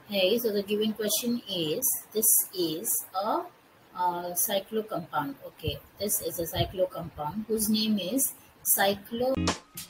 Hey, so the given question is, this is a cyclo compound. Okay, this is a cyclo compound whose name is cyclo.